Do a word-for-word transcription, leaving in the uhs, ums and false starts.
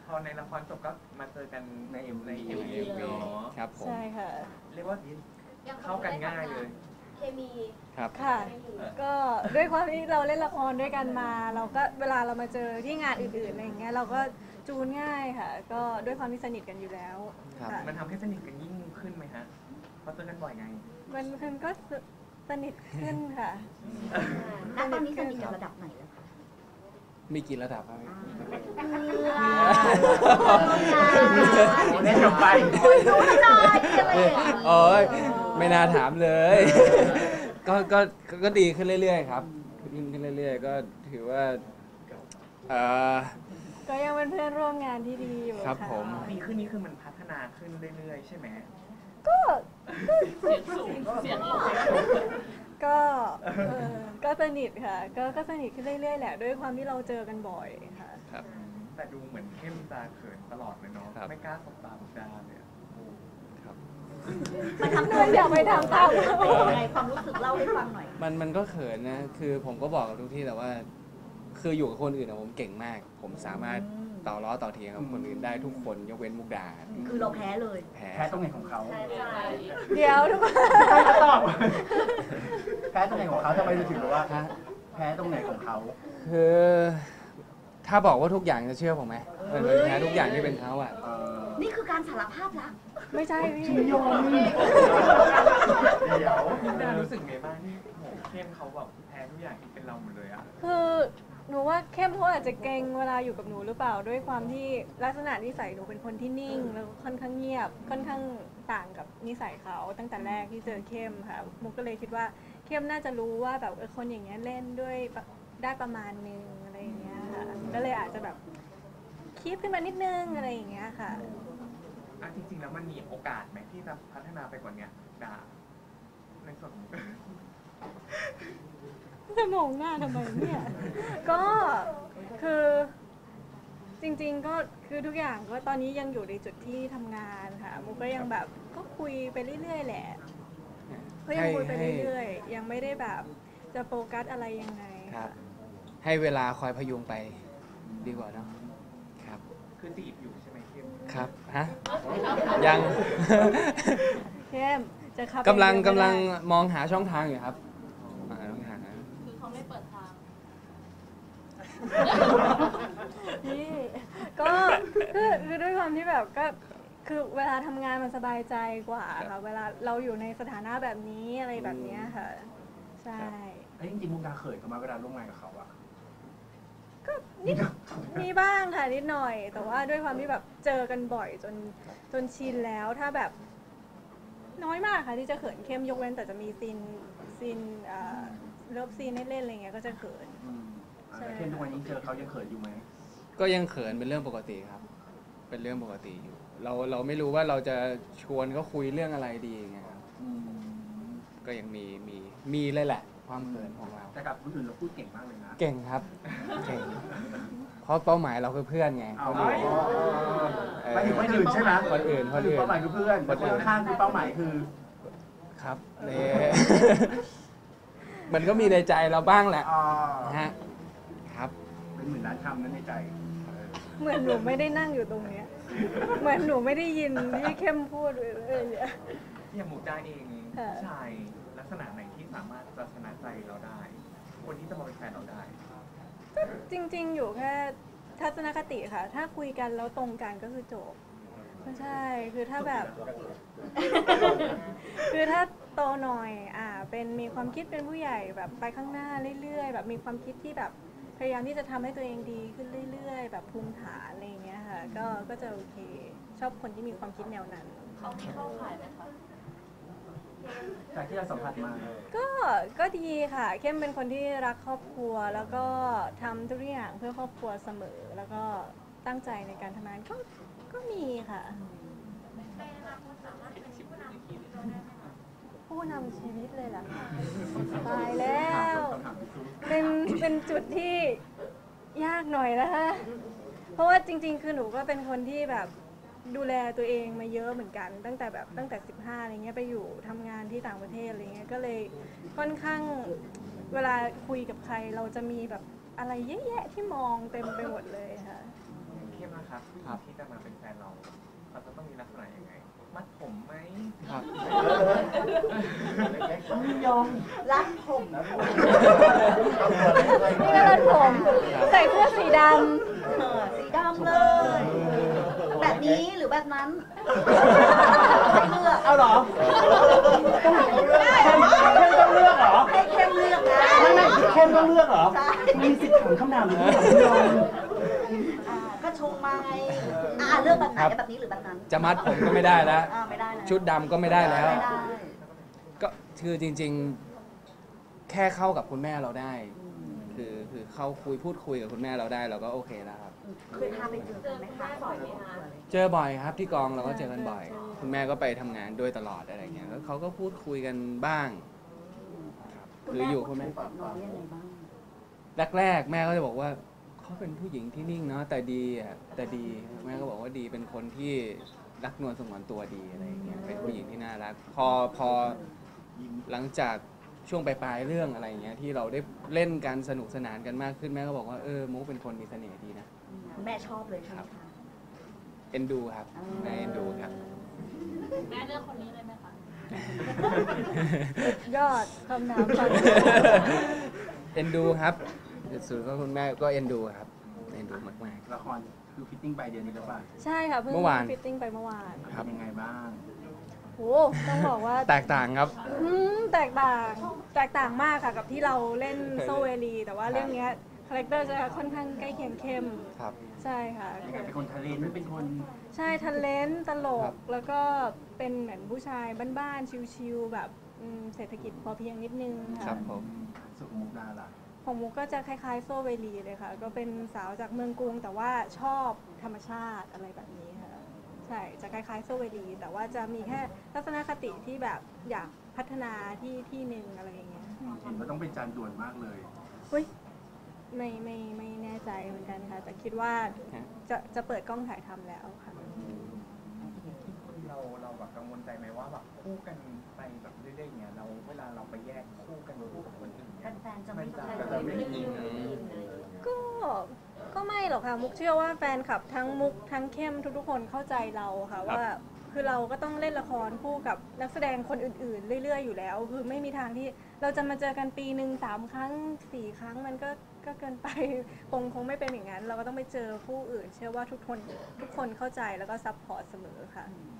อในละครจบก็มาเจอกันในเอ็มในเอ็มวีเนาะครับผมใช่ค่ะเรียกว่าเข้ากันง่ายเลยเคมีครับค่ะก็ด้วยความที่เราเล่นละครด้วยกันมา เราก็เวลาเรามาเจอที่งานอื่นๆอะไรอย่างเงี้ยเราก็จูนง่ายค่ะก็ด้วยความที่สนิทกันอยู่แล้วค่ะมันทำให้สนิทกันยิ่งขึ้นไหมฮะเพราะเจอกันบ่อยไงมันมันก็สนิทขึ้นค่ะณตอนนี้สนิทกันระดับไหนแล้วคะมีกี่ระดับครับเล่นจบไปโอ้ยไม่น่าถามเลยก็ก็ก็ดีขึ้นเรื่อยๆครับขึ้นขึ้นเรื่อยๆก็ถือว่าเออก็ยังเป็นเพื่อนร่วมงานที่ดีอยู่ครับผมดีขึ้นนี่คือมันพัฒนาขึ้นเรื่อยๆใช่ไหมก็เสียงสูงเสียงลงก็ก็สนิทค่ะก็ก็สนิทขึ้นเรื่อยๆแหละด้วยความที่เราเจอกันบ่อยค่ะครับแต่ดูเหมือนเข้มตาเขินตลอดเลยเนาะไม่กล้าสบตาบุกดาเลยครับมันทำตัวอยากไปทำตามยังไงความรู้สึกเล่าให้ฟังหน่อยมันมันก็เขินนะคือผมก็บอกกับทุกที่แต่ว่าคืออยู่กับคนอื่นผมเก่งมากผมสามารถต่อล้อต่อเทียงกับคนอื่นได้ทุกคนยกเว้นมุกดาคือเราแพ้เลยแพ้แพ้ตรงไหนของเขาเดี๋ยวทุกคนจะตอบแพ้ตรงไหนของเขาทำไมถึงรู้ว่าแพ้ตรงไหนของเขาคือถ้าบอกว่าทุกอย่างจะเชื่อผมไหมมันแพ้ทุกอย่างที่เป็นเขาอ่ะนี่คือการสารภาพรักไม่ใช่พี่ยอมเดี๋ยวมุกดารู้สึกไงบ้างที่โหเข้มเขาแบบแพ้ทุกอย่างที่เป็นเราหมดเลยอ่ะคือหนูว่าเข้มเขาอาจจะเกรงเวลาอยู่กับหนูหรือเปล่าด้วยความที่ลักษณะนิสัยหนูเป็นคนที่นิ่งแล้วค่อนข้างเงียบค่อนข้างต่างกับนิสัยเขาตั้งแต่แรกที่เจอเข้มค่ะมุกก็เลยคิดว่าเข้มน่าจะรู้ว่าแบบเออคนอย่างเงี้ยเล่นด้วยได้ประมาณนึงอะไรอย่างเงี้ยค่ะก็เลยอาจจะแบบคีบขึ้นมานิดนึงอะไรอย่างเงี้ยค่ะอ่ะจริงๆแล้วมันมีโอกาสไหมที่จะพัฒนาไปกว่านี้ดาในส่วนจะมองหน้าทำไมเนี่ยก็คือจริงๆก็คือทุกอย่างก็ตอนนี้ยังอยู่ในจุดที่ทำงานค่ะมุกก็ยังแบบก็คุยไปเรื่อยๆแหละก็ยังคุยไปเรื่อยๆยังไม่ได้แบบจะโฟกัสอะไรยังไงครับให้เวลาคอยพยุงไปดีกว่าเนาะครับคือจีบอยู่ใช่ไหมเข้มครับฮะยังเข้มจะขับกำลังกำลังมองหาช่องทางอยู่ครับคือเขาไม่เปิดทางนี่ก็คือคือด้วยความที่แบบก็คือเวลาทำงานมันสบายใจกว่าค่ะเวลาเราอยู่ในสถานะแบบนี้อะไรแบบนี้ค่ะใช่ไอ้จริงๆมุกดาเขินกันมาเวลาร่วมงานกับเขาอะก็นิดมีบ้างค่ะนิดหน่อยแต่ว่าด้วยความที่แบบเจอกันบ่อยจนจนชินแล้วถ้าแบบน้อยมากค่ะที่จะเขินเข้มยกเว้นแต่จะมีซีนซีนเลิฟซีนให้เล่นอะไรเงี้ยก็จะเขินแต่เข้มทุกวันนี้เจอเขายังเขินอยู่ไหมก็ยังเขินเป็นเรื่องปกติครับเป็นเรื่องปกติอยู่เราเราไม่รู้ว่าเราจะชวนเขาคุยเรื่องอะไรดีไงครับก็ยังมีมีมีเลยแหละความเขินของเราแต่กับคนอื่นเราพูดเก่งมากเลยนะเก่งครับเก่งเพราะเป้าหมายเราคือเพื่อนไงคนอื่นไปถึงคนอื่นใช่ไหมคนอื่นคนอื่นเป้าหมายคือเพื่อนคนข้างคือเป้าหมายคือครับเนี่ยมันก็มีในใจเราบ้างแหละฮะครับเป็นหมื่นล้านคำนั้นในใจเหมือนหนูไม่ได้นั่งอยู่ตรงเนี้ยเหมือนหนูไม่ได้ยินที่เข้มพูดเลยอย่างมุกดาเองผู้ชายลักษณะไหนที่สามารถจะชนะใจเราได้คนที่จะมาเป็นแฟนเราได้ก็จริงๆอยู่แค่ทัศนคติค่ะถ้าคุยกันแล้วตรงกันก็คือจบไม่ใช่คือถ้าแบบคือถ้าโตหน่อยอ่าเป็นมีความคิดเป็นผู้ใหญ่แบบไปข้างหน้าเรื่อยๆแบบมีความคิดที่แบบพยายามที่จะทำให้ตัวเองดีขึ้นเรื่อยๆแบบภูมิฐานอะไรอย่างเงี้ยค่ะก็ก็จะโอเคชอบคนที่มีความคิดแนวนั้นเขาไม่เข้าข่ายไหมคะจากที่เราสัมผัสมาก็ก็ดีค่ะเข้มเป็นคนที่รักครอบครัวแล้วก็ทำทุกอย่างเพื่อครอบครัวเสมอแล้วก็ตั้งใจในการทำงานก็ก็มีค่ะผู้นำชีวิตเลยล่ะตายแล้วเป็นเป็นจุดที่ยากหน่อยนะคะเพราะว่าจริงๆคือหนูก็เป็นคนที่แบบดูแลตัวเองมาเยอะเหมือนกันตั้งแต่แบบตั้งแต่สิบห้าอะไรเงี้ยไปอยู่ทำงานที่ต่างประเทศอะไรเงี้ยก็เลยค่อนข้างเวลาคุยกับใครเราจะมีแบบอะไรเยอะแยะที่มองเต็มไปหมดเลยค่ะเข้มมนะครับครับที่จะมาเป็นแฟนเราเราจะต้องมีลักษณะยังไงมัดผมไหมครับนิยมรักผมนี่ก็รัดผมใส่เสื้อสีดเออสีดำเลย แบบนี้หรือแบบนั้นให้เลือกเอาเหรอต้องเข้มต้องเลือกเหรอให้เข้มเลือกนะไม่ไม่เข้มต้องเลือกเหรอใช่มีสิทธิ์ถามคำถามนี้เหรอคุณยอมอ่าก็ชงมาไงอ่าเลือกแบบไหนแบบนี้หรือแบบนั้นจะมัดผมก็ไม่ได้แล้วอ่าไม่ได้แล้วชุดดำก็ไม่ได้แล้วไม่ได้ก็คือจริงๆ แค่เข้ากับคุณแม่เราได้ คือคือเข้าคุยพูดคุยกับคุณแม่เราได้เราก็โอเคแล้วครับเคยพาไปเจอกันไหมคะบ่อยไหมคะเจอบ่อยครับที่กองเราก็เจอกันบ่อย คุณแม่ก็ไปทำงานด้วยตลอดอะไรเงี้ยแล้วเขาก็พูดคุยกันบ้างครับคืออยู่คุณแม่กับน้องยังไงบ้างแรกๆแม่ก็จะบอกว่าเขาเป็นผู้หญิงที่นิ่งเนาะแต่ดีอ่ะแต่ดีแม่ก็บอกว่าดีเป็นคนที่รักนวลสงวนตัวดีอะไรอย่างเงี้ยเป็นผู้หญิงที่น่ารัก พอพอหลังจากช่วงปลายๆเรื่องอะไรเงี้ยที่เราได้เล่นกันสนุกสนานกันมากขึ้นแม่ก็บอกว่าเออมุกเป็นคนมีเสน่ห์ดีนะแม่ชอบเลยใช่ไหมคะเอ็นดูครับแม่เอ็นดูครับแม่เลือกคนนี้เลยไหมคะำยอดคำถามฟังเอ็นดูครับสุดก็คุณแม่ก็เอ็นดูครับเอ็นดูมากละครคือฟิตติ้งไปเดือนนี้แล้วป่ะใช่ค่ะเพิ่งเมื่อวานฟิตติ้งไปเมื่อวานๆครับเป็นยังไงบ้างโหต้องบอกว่าแตกต่างครับอืมแตกต่างแตกต่างมากค่ะกับที่เราเล่นโซเวลี แต่ว่าเรื่องเนี้ยคาแรคเตอร์จะค่อนข้างใกล้เคียงเข้มครับใช่ค่ะเป็นคนทะเลนเป็นคนใช่ทันเลนตลครักบแล้วก็เป็นเหมือนผู้ชายบ้านๆ ชิวๆแบบอืมเศรษฐกิจพอเพียงนิดนึงครัค่ะบผมสุมุกดาล่ะของมุกก็จะคล้ายๆโซเวลีเลยค่ะ ก็เป็นสาวจากเมืองกรุง แต่ว่าชอบธรรมชาติอะไรแบบนี้ค่ะใช่จะคล้ายๆโซเวลี แต่ว่าจะมีแค่ทัศนคติที่แบบอยากพัฒนาที่ที่หนึ่งอะไรอย่างเงี้ยเห็นว่าต้องเป็นจานด่วนมากเลยเฮ้ยไม่ไม่ไม่แน่ใจเหมือนกันค่ะ แต่คิดว่าฮะจะจะเปิดกล้องถ่ายทำแล้วค่ะเราเราแบบกังวลใจไหมว่าแบบคู่กันไปแบบเรื่อยๆอย่างเงี้ยเราเวลาเราไปแยกคู่กันคู่กับคนอื่นเนี่ยแฟนๆจะไม่มันเข้าจะใจจะไม่อินก็ก็ไม่หรอกค่ะมุกเชื่อว่าแฟนคลับทั้งมุกทั้งเข้มทุกๆคนเข้าใจเราค่ะว่าคือเราก็ต้องเล่นละครคู่กับนักแสดงคนอื่นๆ เรื่อยๆอยู่แล้ว คือไม่มีทางที่เราจะมาเจอกันปีหนึ่งสามครั้งสี่ครั้งมันก็ก็เกินไป คงคงไม่เป็นอย่างนั้น เราก็ต้องไปเจอคู่อื่น เชื่อว่าทุกคนทุกคนเข้าใจแล้วก็ซัพพอร์ตเสมอค่ะอืม